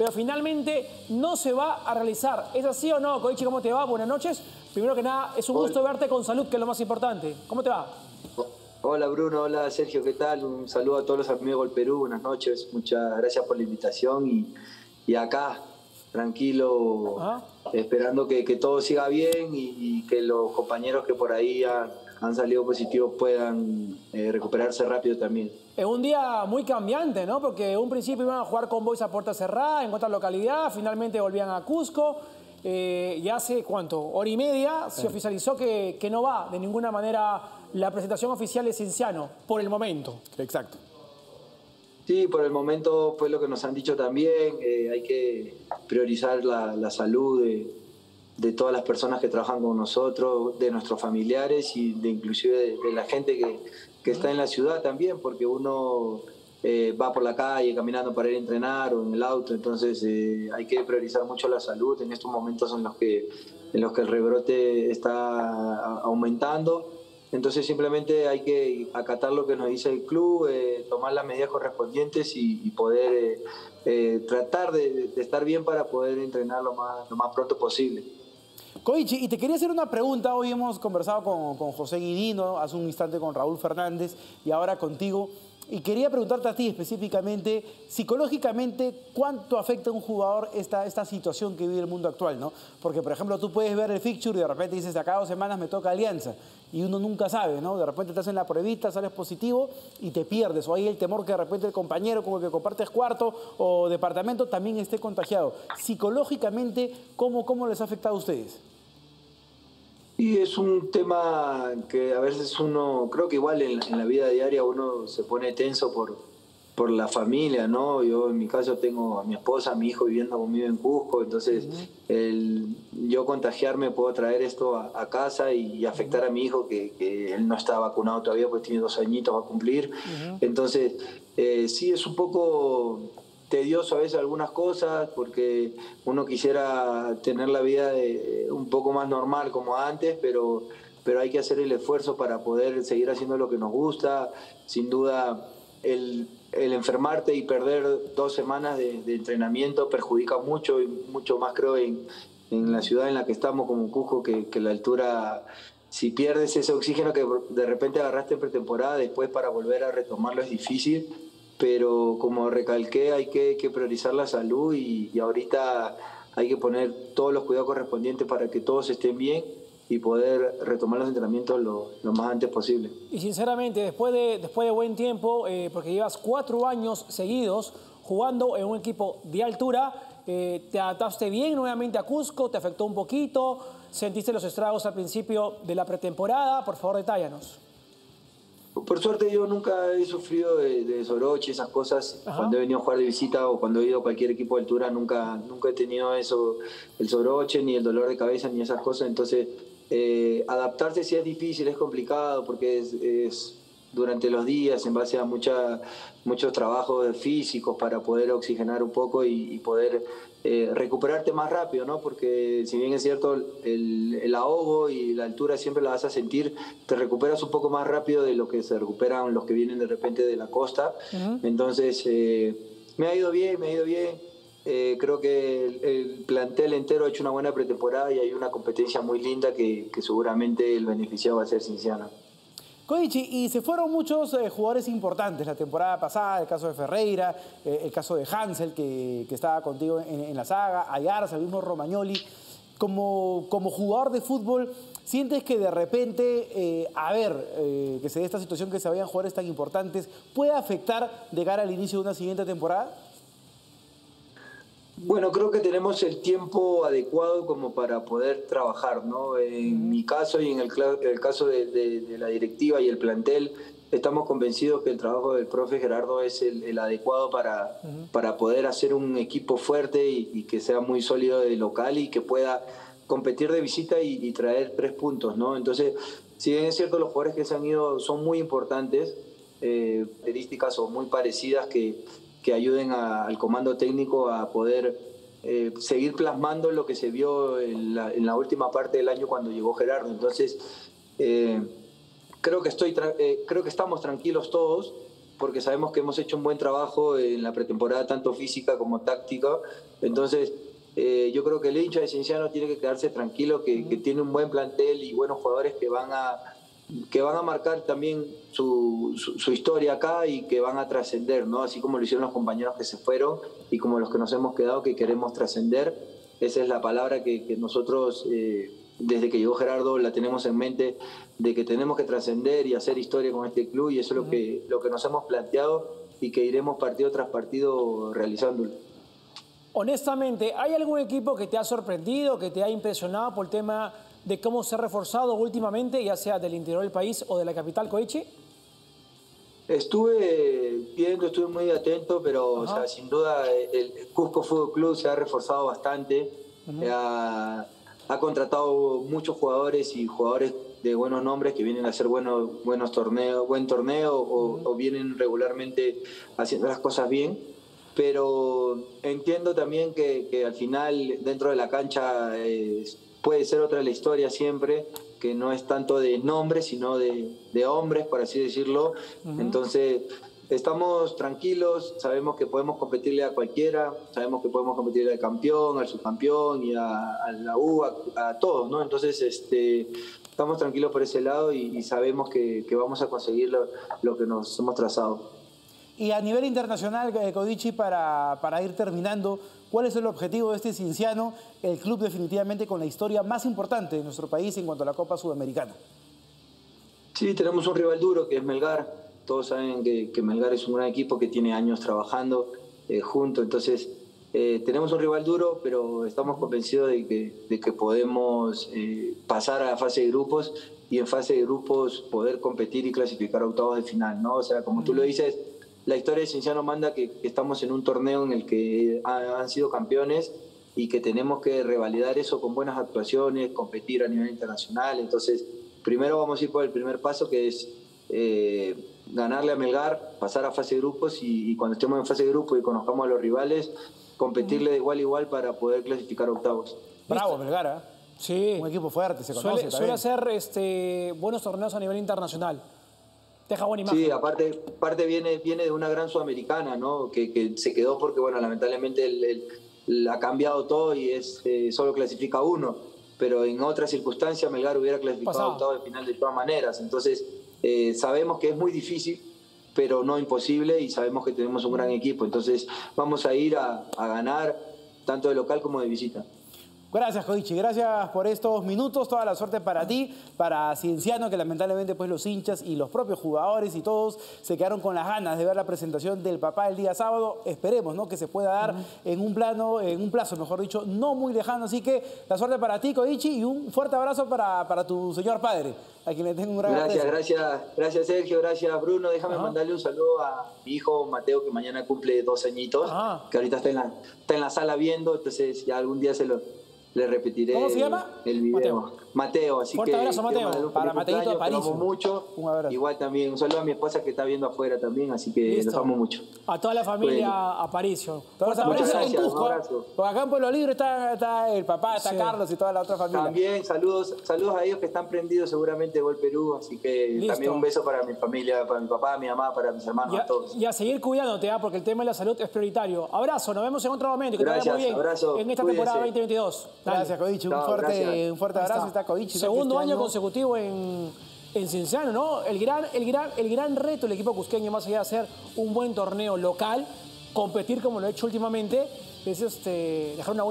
pero finalmente no se va a realizar. ¿Es así o no? Koichi, ¿cómo te va? Buenas noches. Primero que nada, es un gusto verte con salud, que es lo más importante. ¿Cómo te va? Hola Bruno, hola Sergio, ¿qué tal? Un saludo a todos los amigos del Perú, buenas noches, muchas gracias por la invitación y acá, tranquilo, Ajá. esperando que todo siga bien y que los compañeros que por ahí han salido positivos puedan recuperarse rápido también. Es un día muy cambiante, ¿no? Porque en un principio iban a jugar con Boys a puerta cerrada en otra localidad, finalmente volvían a Cusco. Y hace, ¿cuánto? Hora y media se oficializó que no va de ninguna manera la presentación oficial de Cienciano, por el momento. Exacto. Sí, por el momento fue lo que nos han dicho también, hay que priorizar la salud de todas las personas que trabajan con nosotros, de nuestros familiares y de inclusive de la gente que está en la ciudad también, porque uno va por la calle caminando para ir a entrenar o en el auto, entonces hay que priorizar mucho la salud en estos momentos en los que el rebrote está aumentando. Entonces simplemente hay que acatar lo que nos dice el club, tomar las medidas correspondientes y poder tratar de estar bien para poder entrenar lo más pronto posible. Koichi, y te quería hacer una pregunta. Hoy hemos conversado con José Guidino, hace un instante con Raúl Fernández y ahora contigo. Y quería preguntarte a ti específicamente, psicológicamente, ¿cuánto afecta a un jugador esta situación que vive el mundo actual, ¿no? Porque, por ejemplo, tú puedes ver el fixture y de repente dices, acá 2 semanas me toca Alianza. Y uno nunca sabe, ¿no? De repente te hacen la pruebita, sales positivo y te pierdes. O hay el temor que de repente el compañero con el que compartes cuarto o departamento también esté contagiado. Psicológicamente, ¿cómo les ha afectado a ustedes? Y es un tema que a veces uno, creo que igual en la vida diaria uno se pone tenso por la familia, ¿no? Yo en mi caso tengo a mi esposa, a mi hijo viviendo conmigo en Cusco, entonces yo contagiarme puedo traer esto a casa y afectar a mi hijo que él no está vacunado todavía, pues tiene 2 añitos, va a cumplir. Entonces, sí es un poco tedioso a veces algunas cosas porque uno quisiera tener la vida un poco más normal como antes, pero hay que hacer el esfuerzo para poder seguir haciendo lo que nos gusta. Sin duda, el enfermarte y perder 2 semanas de entrenamiento perjudica mucho y mucho más creo en la ciudad en la que estamos como Cusco, que la altura, si pierdes ese oxígeno que de repente agarraste en pretemporada, después para volver a retomarlo es difícil, pero como recalqué hay que priorizar la salud y ahorita hay que poner todos los cuidados correspondientes para que todos estén bien y poder retomar los entrenamientos lo más antes posible. Y sinceramente, después de buen tiempo, porque llevas 4 años seguidos jugando en un equipo de altura, ¿te adaptaste bien nuevamente a Cusco? ¿Te afectó un poquito? ¿Sentiste los estragos al principio de la pretemporada? Por favor, detállanos. Por suerte yo nunca he sufrido de soroche, esas cosas. Ajá. Cuando he venido a jugar de visita o cuando he ido a cualquier equipo de altura, nunca he tenido eso, el soroche, ni el dolor de cabeza, ni esas cosas. Entonces, adaptarse sí es difícil, es complicado, porque es durante los días, en base a muchos trabajos físicos para poder oxigenar un poco y poder recuperarte más rápido, ¿no? Porque si bien es cierto, el ahogo y la altura siempre la vas a sentir, te recuperas un poco más rápido de lo que se recuperan los que vienen de repente de la costa. Entonces, me ha ido bien, me ha ido bien. Creo que el plantel entero ha hecho una buena pretemporada y hay una competencia muy linda que seguramente el beneficiado va a ser Cienciano. Koichi, y se fueron muchos jugadores importantes la temporada pasada, el caso de Ferreira, el caso de Hansel, que estaba contigo en la saga, Ayarza, el mismo Romagnoli. Como jugador de fútbol, ¿sientes que de repente, que se dé esta situación que se vayan jugadores tan importantes, puede afectar de cara al inicio de una siguiente temporada? Bueno, creo que tenemos el tiempo adecuado como para poder trabajar, ¿no? En mi caso y en el caso de la directiva y el plantel, estamos convencidos que el trabajo del profe Gerardo es el adecuado para poder hacer un equipo fuerte y que sea muy sólido de local y que pueda competir de visita y traer 3 puntos, ¿no? Entonces, si bien es cierto, los jugadores que se han ido son muy importantes, características o muy parecidas que ayuden al comando técnico a poder seguir plasmando lo que se vio en la última parte del año cuando llegó Gerardo. Entonces, creo que estamos tranquilos todos, porque sabemos que hemos hecho un buen trabajo en la pretemporada, tanto física como táctica. Entonces, yo creo que el hincha de Cienciano tiene que quedarse tranquilo, que tiene un buen plantel y buenos jugadores que van a marcar también su historia acá y que van a trascender, ¿no? Así como lo hicieron los compañeros que se fueron y como los que nos hemos quedado, que queremos trascender. Esa es la palabra que nosotros, desde que llegó Gerardo, la tenemos en mente, de que tenemos que trascender y hacer historia con este club, y eso es lo que nos hemos planteado y que iremos partido tras partido realizándolo. Honestamente, ¿hay algún equipo que te ha sorprendido, que te ha impresionado por el tema de cómo se ha reforzado últimamente, ya sea del interior del país o de la capital, Koichi? Estuve viendo, estuve muy atento, pero o sea, sin duda el Cusco Fútbol Club se ha reforzado bastante, ha contratado muchos jugadores y jugadores de buenos nombres que vienen a hacer buen torneo o vienen regularmente haciendo las cosas bien. Pero entiendo también que al final dentro de la cancha puede ser otra la historia siempre, que no es tanto de nombres sino de hombres, por así decirlo. Entonces estamos tranquilos, sabemos que podemos competirle a cualquiera, sabemos que podemos competirle al campeón, al subcampeón y a la U, a todos, ¿no? Entonces estamos tranquilos por ese lado y sabemos que vamos a conseguir lo que nos hemos trazado. Y a nivel internacional, Koichi, para ir terminando, ¿cuál es el objetivo de este Cienciano, el club definitivamente con la historia más importante de nuestro país en cuanto a la Copa Sudamericana? Sí, tenemos un rival duro que es Melgar. Todos saben que Melgar es un gran equipo que tiene años trabajando juntos. Entonces, tenemos un rival duro, pero estamos convencidos de que podemos pasar a la fase de grupos y en fase de grupos poder competir y clasificar a octavos de final, ¿no? O sea, como tú lo dices, la historia de Cienciano manda que estamos en un torneo en el que han sido campeones y que tenemos que revalidar eso con buenas actuaciones, competir a nivel internacional. Entonces, primero vamos a ir por el primer paso, que es ganarle a Melgar, pasar a fase de grupos y cuando estemos en fase de grupos y conozcamos a los rivales, competirle de igual a igual para poder clasificar a octavos. Bravo, Melgar, ¿eh? Sí. Un equipo fuerte, se conoce. Suele hacer buenos torneos a nivel internacional. Deja buena imagen. Sí, aparte viene de una gran sudamericana, ¿no? Que se quedó porque, bueno, lamentablemente ha cambiado todo y solo clasifica uno. Pero en otras circunstancias Melgar hubiera clasificado a octavos de final de todas maneras. Entonces, sabemos que es muy difícil, pero no imposible, y sabemos que tenemos un gran equipo. Entonces, vamos a ir a ganar tanto de local como de visita. Gracias, Koichi. Gracias por estos minutos. Toda la suerte para ti, para Cienciano, que lamentablemente pues los hinchas y los propios jugadores y todos se quedaron con las ganas de ver la presentación del papá el día sábado. Esperemos, ¿no?, que se pueda dar en un plazo, mejor dicho, no muy lejano. Así que la suerte para ti, Koichi, y un fuerte abrazo para tu señor padre, a quien le tengo un gran abrazo. Gracias Sergio, gracias Bruno. Déjame mandarle un saludo a mi hijo Mateo, que mañana cumple 2 añitos, que ahorita está en la sala viendo, entonces ya algún día le repetiré. ¿Cómo se llama? El video. Mateo, así fuerte que abrazo, Mateo. Para Mateito Aparicio. Mucho. Un abrazo. Igual también un saludo a mi esposa que está viendo afuera también, así que los amo mucho. A toda la familia Aparicio. Fuerte abrazo en Cusco. Porque acá en Pueblo Libre está el papá, está Carlos y toda la otra familia. También saludos a ellos que están prendidos seguramente de Gol Perú, así que también un beso para mi familia, para mi papá, mi mamá, para mis hermanos, a todos. Y a seguir cuidándote, porque el tema de la salud es prioritario. Abrazo, nos vemos en otro momento. Que gracias, te vaya muy bien abrazo, en esta cuídense. temporada 2022. Gracias, Koichi. Un fuerte abrazo. Está Koichi. Segundo año consecutivo en Cienciano, ¿no? El gran reto del equipo cusqueño, más allá de hacer un buen torneo local, competir como lo ha hecho últimamente, es dejar una